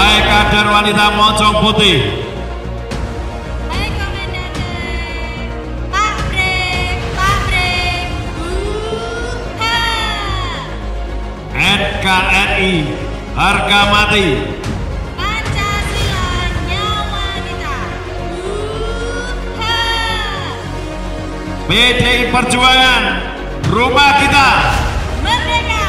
Hai kader wanita Moncong Putih. Hai komandan. Pak Bre. NKRI harga mati. Pancasila nyawa kita. PDI Perjuangan rumah kita. Merdeka.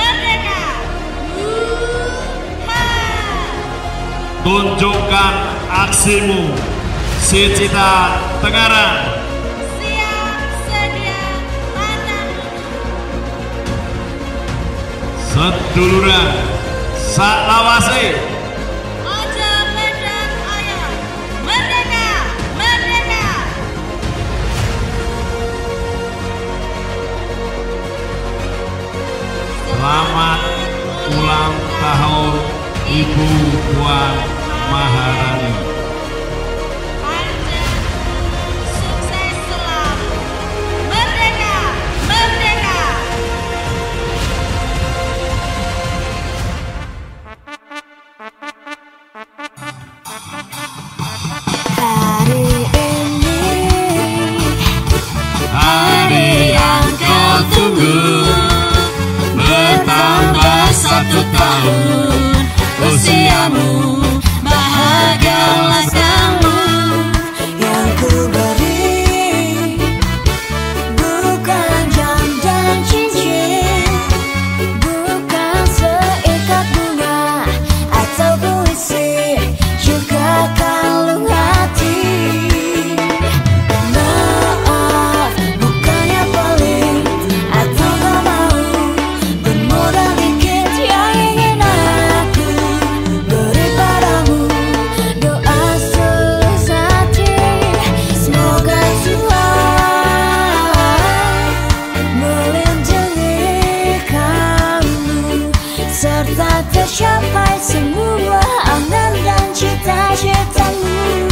Tunjukkan aksimu, si Cita Tengaran. Siap sedia matang. Seduluran saklawase. Ojo bedang ayam. Merdeka. Selamat ulang tahun Ibu Puan Maharani. Panjang sukses selalu. Merdeka. Hari ini Hari yang kau tunggu, bertambah 1 tahun usiamu, bahagialah kamu. yang ku beri bukan jam dan cincin, bukan seikat bunga atau puisi, juga kalung hati. Maaf, bukannya pelit atau gak mau, bermodal dikit yang ingin aku beri padamu. Doa setulus hati, semoga Tuhan melindungi kamu, serta tercapai semua angan dan cita-citamu.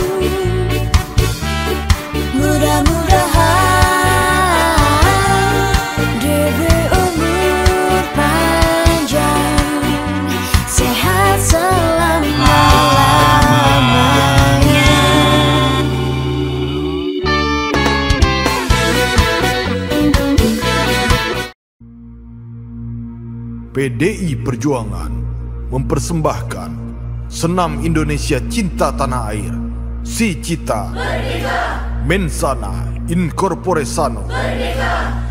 Mudah-mudahan diberi umur panjang, sehat selama-lamanya. PDI Perjuangan mempersembahkan Senam Indonesia Cinta Tanah Air, Si Cita Mensana Incorporesano.